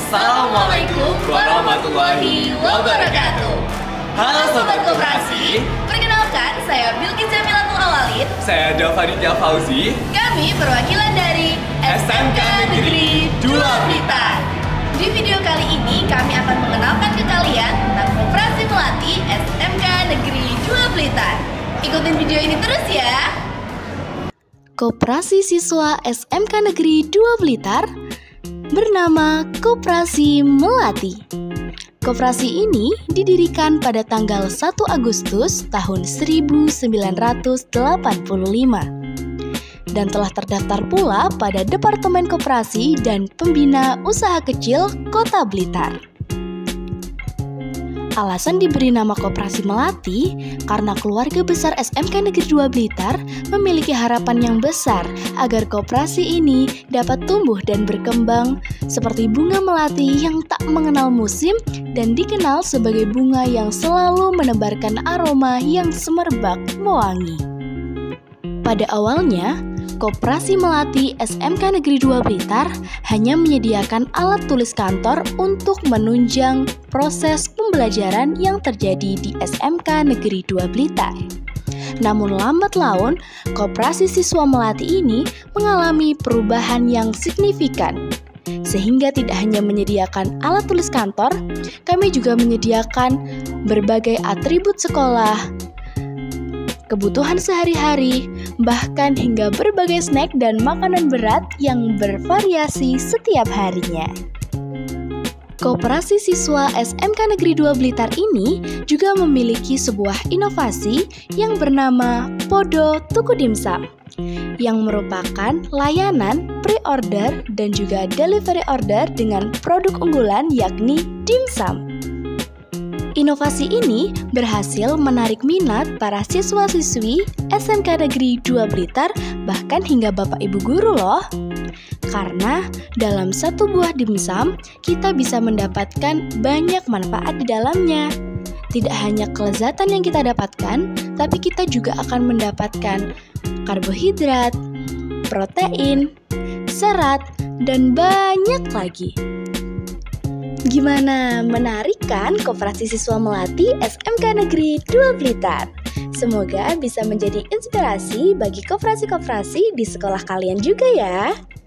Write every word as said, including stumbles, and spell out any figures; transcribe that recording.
Assalamualaikum warahmatullahi wabarakatuh. Halo Sobat Koperasi. Perkenalkan, saya Bilqis Jamilatul Awalin. Saya Dafaditya Fauzi. Kami perwakilan dari S M K Negeri dua Blitar. Di video kali ini kami akan mengenalkan ke kalian tentang Koperasi Melati S M K Negeri dua Blitar. Ikutin video ini terus ya. Koperasi Siswa S M K Negeri dua Blitar bernama Koperasi Melati. Koperasi ini didirikan pada tanggal satu Agustus tahun seribu sembilan ratus delapan puluh lima dan telah terdaftar pula pada Departemen Koperasi dan Pembina Usaha Kecil Kota Blitar. Alasan diberi nama Koperasi Melati karena keluarga besar S M K Negeri dua Blitar memiliki harapan yang besar agar koperasi ini dapat tumbuh dan berkembang seperti bunga melati yang tak mengenal musim dan dikenal sebagai bunga yang selalu menebarkan aroma yang semerbak mewangi. Pada awalnya, Koperasi Melati S M K Negeri dua Blitar hanya menyediakan alat tulis kantor untuk menunjang proses pembelajaran yang terjadi di S M K Negeri dua Blitar. Namun lambat laun, Koperasi Siswa Melati ini mengalami perubahan yang signifikan. Sehingga tidak hanya menyediakan alat tulis kantor, kami juga menyediakan berbagai atribut sekolah, kebutuhan sehari-hari, bahkan hingga berbagai snack dan makanan berat yang bervariasi setiap harinya. Koperasi Siswa S M K Negeri dua Blitar ini juga memiliki sebuah inovasi yang bernama Podo Tuku Dimsum, yang merupakan layanan pre-order dan juga delivery order dengan produk unggulan yakni dimsum. Inovasi ini berhasil menarik minat para siswa-siswi S M K Negeri dua Blitar bahkan hingga bapak ibu guru loh. Karena dalam satu buah dimsum kita bisa mendapatkan banyak manfaat di dalamnya. Tidak hanya kelezatan yang kita dapatkan, tapi kita juga akan mendapatkan karbohidrat, protein, serat, dan banyak lagi. Gimana, menarik kan Koperasi Siswa Melati S M K Negeri dua Blitar? Semoga bisa menjadi inspirasi bagi koperasi-koperasi di sekolah kalian juga ya.